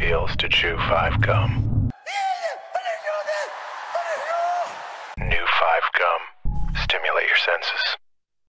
feels to chew 5 gum. New 5 gum. Stimulate your senses.